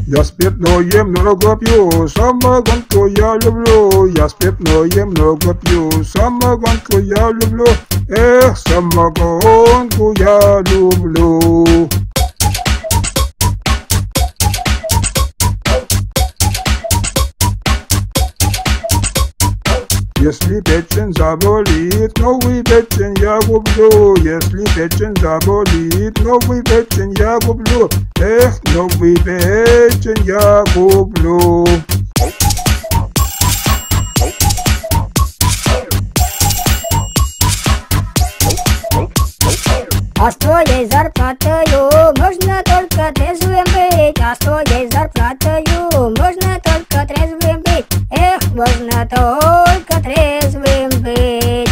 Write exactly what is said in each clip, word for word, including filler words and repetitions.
Я спиртное много пью, самогонку я люблю. Я спиртное много пью, самогонку я люблю. Эх, самогонку я люблю. Если печень заболит, новый печень я куплю. Если печень заболит, новый печень я куплю. Эх, новый печень я куплю. А с твоей зарплатою можно только трезвым быть. А с твоей зарплатою можно только трезвым быть. Эх, можно только трезвым быть.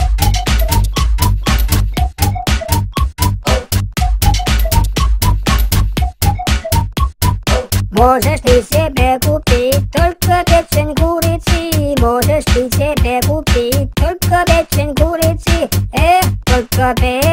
Можешь ты себе купить только печень курицы. Можешь ты себе купить только печень курицы. Эх, только печень.